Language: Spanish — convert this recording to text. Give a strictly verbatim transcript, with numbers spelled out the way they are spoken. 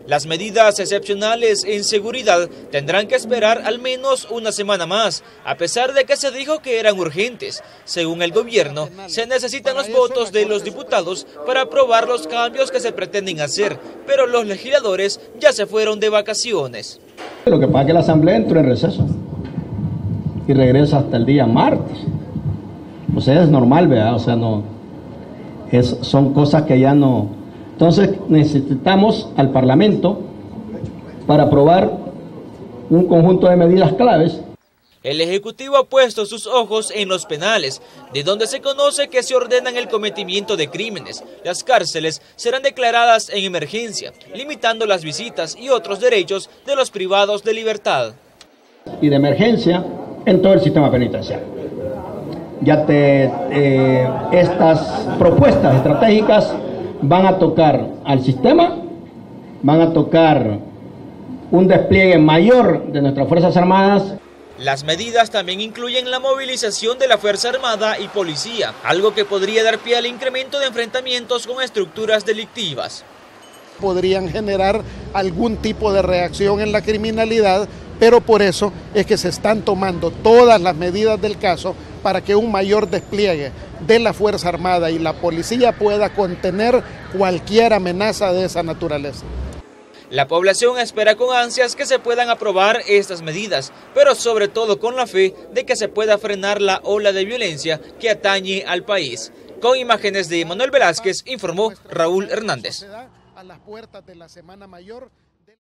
Las medidas excepcionales en seguridad tendrán que esperar al menos una semana más, a pesar de que se dijo que eran urgentes. Según el gobierno, se necesitan los votos de los diputados para aprobar los cambios que se pretenden hacer, pero los legisladores ya se fueron de vacaciones. Lo que pasa es que la Asamblea entró en receso y regresa hasta el día martes. O sea, es normal, ¿verdad? O sea, no, es, son cosas que ya no... Entonces necesitamos al Parlamento para aprobar un conjunto de medidas claves. El Ejecutivo ha puesto sus ojos en los penales, de donde se conoce que se ordenan el cometimiento de crímenes. Las cárceles serán declaradas en emergencia, limitando las visitas y otros derechos de los privados de libertad. Y de emergencia en todo el sistema penitenciario. Ya te, eh, estas propuestas estratégicas van a tocar al sistema, van a tocar un despliegue mayor de nuestras Fuerzas Armadas. Las medidas también incluyen la movilización de la Fuerza Armada y Policía, algo que podría dar pie al incremento de enfrentamientos con estructuras delictivas. Podrían generar algún tipo de reacción en la criminalidad, pero por eso es que se están tomando todas las medidas del caso para que un mayor despliegue de la Fuerza Armada y la Policía pueda contener cualquier amenaza de esa naturaleza. La población espera con ansias que se puedan aprobar estas medidas, pero sobre todo con la fe de que se pueda frenar la ola de violencia que atañe al país. Con imágenes de Manuel Velázquez, informó Raúl Hernández. A las puertas de la Semana Mayor.